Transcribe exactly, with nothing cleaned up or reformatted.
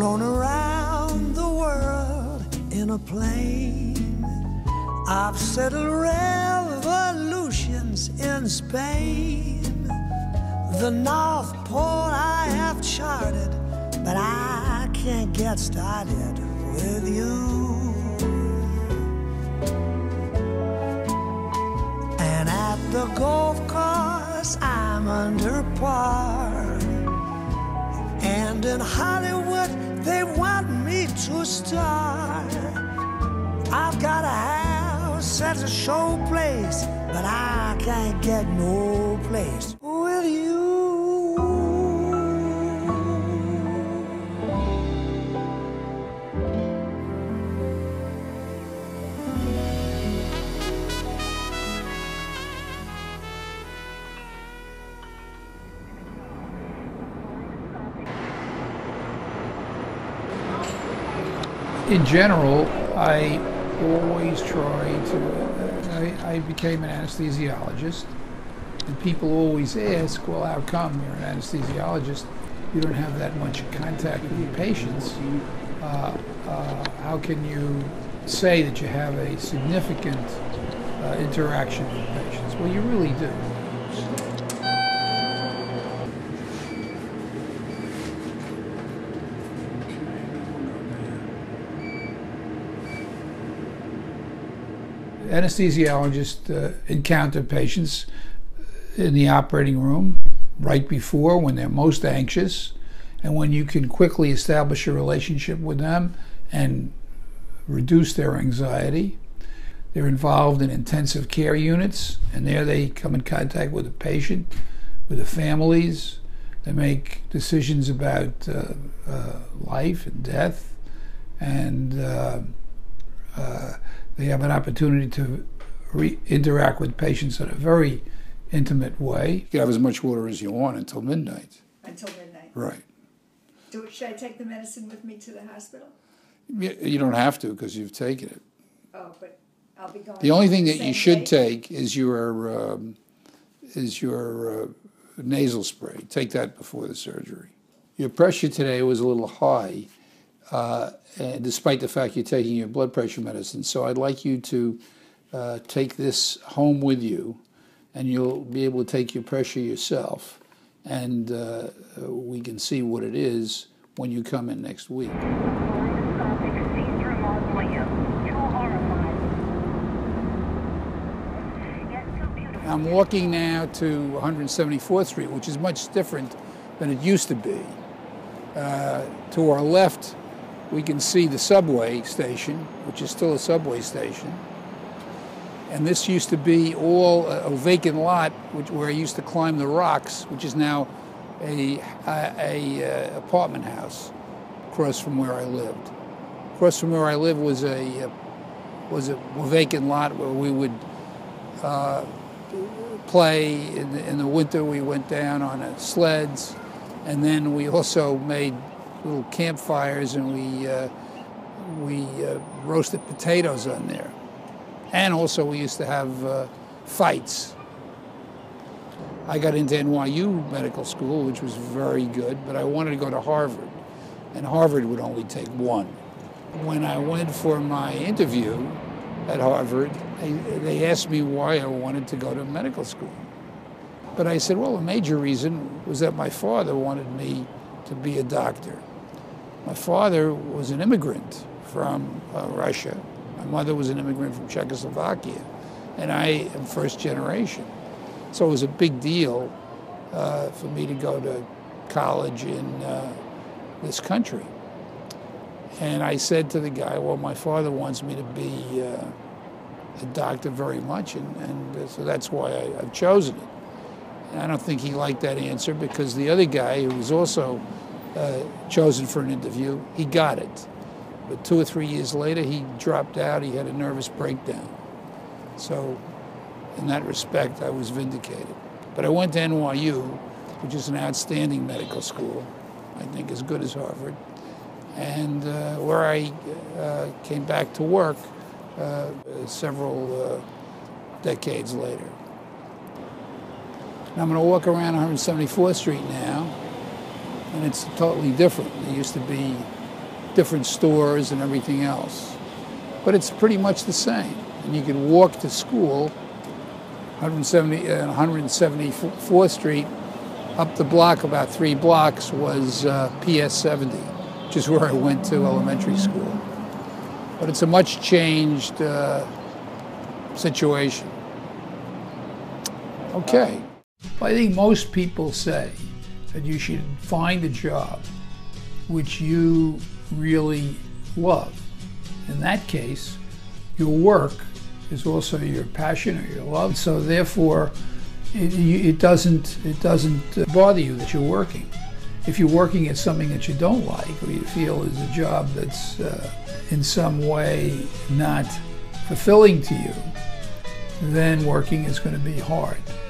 flown around the world in a plane. I've settled revolutions in Spain. The North Pole I have charted, but I can't get started with you. And at the golf course I'm under par, and in Hollywood they want me to star. I've got a house at a show place, but I can't get no place with you. In general, I always try to, I, I became an anesthesiologist, and people always ask, well, how come you're an anesthesiologist? You don't have that much contact with your patients. Uh, uh, how can you say that you have a significant uh, interaction with patients? Well, you really do. Anesthesiologists uh, encounter patients in the operating room right before, when they're most anxious, and when you can quickly establish a relationship with them and reduce their anxiety. They're involved in intensive care units, and there they come in contact with the patient, with the families. They make decisions about uh, uh, life and death, and uh, uh, they have an opportunity to re interact with patients in a very intimate way. You can have as much water as you want until midnight. Until midnight. Right. Do, should I take the medicine with me to the hospital? You don't have to, because you've taken it. Oh, but I'll be going. The only thing that you should day? take is your um, is your uh, nasal spray. Take that before the surgery. Your pressure today was a little high, uh, and despite the fact you're taking your blood pressure medicine. So I'd like you to uh, take this home with you, and you'll be able to take your pressure yourself, and uh, we can see what it is when you come in next week. I'm walking now to one hundred seventy-fourth Street, which is much different than it used to be. Uh, to our left, we can see the subway station, which is still a subway station. And this used to be all a, a vacant lot, which, where I used to climb the rocks, which is now a, a, a, a apartment house across from where I lived. Across from where I lived was a, a was a vacant lot where we would uh, play. In the, in the winter, we went down on uh, sleds, and then we also made little campfires, and we uh, we uh, roasted potatoes on there. And also we used to have uh, fights. I got into N Y U medical school, which was very good, but I wanted to go to Harvard, and Harvard would only take one. When I went for my interview at Harvard, I, they asked me why I wanted to go to medical school. But I said, well, a major reason was that my father wanted me to be a doctor. My father was an immigrant from uh, Russia. My mother was an immigrant from Czechoslovakia, and I am first generation. So it was a big deal uh, for me to go to college in uh, this country. And I said to the guy, well, my father wants me to be uh, a doctor very much, and, and uh, so that's why I, I've chosen it. And I don't think he liked that answer, because the other guy, who was also uh, chosen for an interview, he got it. But two or three years later, he dropped out. He had a nervous breakdown. So in that respect, I was vindicated. But I went to N Y U, which is an outstanding medical school, I think as good as Harvard, and uh, where I uh, came back to work uh, several uh, decades later. And I'm going to walk around one hundred seventy-fourth Street now, and it's totally different. There used to be different stores and everything else. But it's pretty much the same. And you can walk to school, one hundred seventy-fourth Street, up the block about three blocks was uh, P S seventy, which is where I went to elementary school. But it's a much changed uh, situation. Okay. I think most people say that you should find a job which you really love. In that case, your work is also your passion or your love, so therefore it, it doesn't it doesn't bother you that you're working. If you're working at something that you don't like or you feel is a job that's uh, in some way not fulfilling to you, then working is going to be hard.